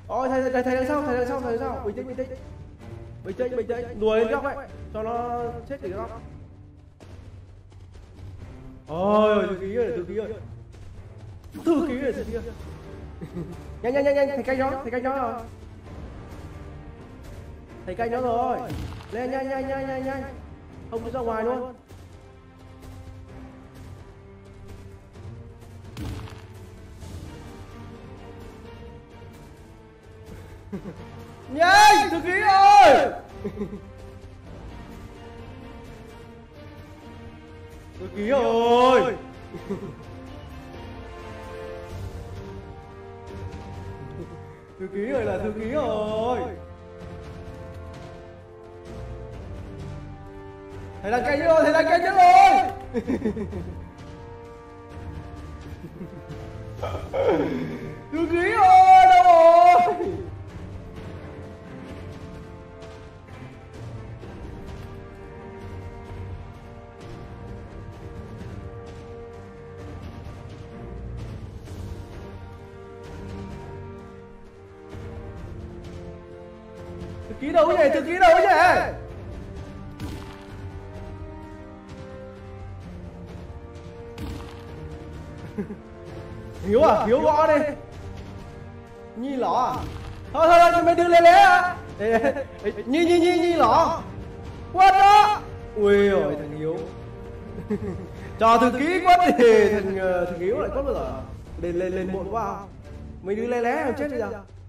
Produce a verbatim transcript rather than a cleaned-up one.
Ôi thầy thầy thầy đằng sau, thầy đằng sau, thầy đằng sau. Bình tĩnh, bình tĩnh. Bình tĩnh, bình tĩnh. Đuổi lên góc ấy, cho nó chết từ góc. Ôi, thư ký ơi, thư ký ơi. Thư ký ơi, thư ký ơi. Nhanh nhanh nhanh nhanh, thầy canh nó, thầy canh nó rồi. Thầy canh nó rồi. Lên nhanh nhanh nhanh nhanh nhanh. Không có ra ngoài luôn. Nhanh, thư ký ơi. Thư ký ơi. Thư ký ơi là thư ký rồi. Thầy đang canh rồi, thầy đang canh rồi. Thư ký ơi, đâu rồi? Thư ký đâu vậy? Thư ký đâu vậy? Hiếu à? Hiếu gõ đi. Nhi lỏ à? Thôi thôi thôi, mày đừng lé lé à. Nhi nhi nhi nhi lỏ. Quất đó. Ui ôi thằng Hiếu. Cho thư ký quất thì thằng thằng Hiếu lại quất bao giờ? Lên lên lên muộn quá. Mày đừng lé lé chết bây giờ.